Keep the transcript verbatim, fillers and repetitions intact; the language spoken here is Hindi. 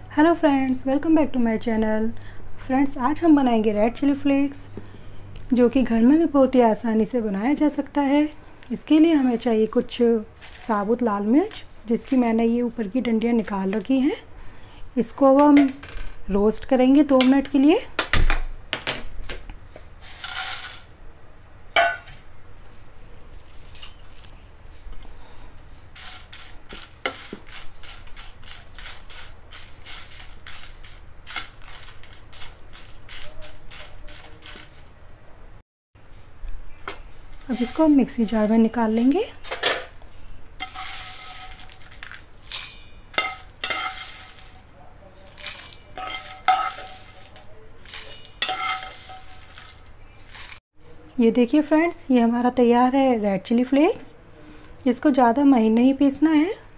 Hello friends, welcome back to my channel. Friends, आज हम बनाएंगे रेड चिली फ्लेक्स, जो कि घर में भी बहुत ही आसानी से बनाया जा सकता है। इसके लिए हमें चाहिए कुछ साबुत लाल मिर्च, जिसकी मैंने ये ऊपर की डंडियाँ निकाल रखी हैं। इसको अब हम रोस्ट करेंगे दो मिनट के लिए। अब इसको हम मिक्सी जार में निकाल लेंगे। ये देखिए फ्रेंड्स, ये हमारा तैयार है रेड चिली फ्लेक्स। इसको ज़्यादा महीन नहीं पीसना है,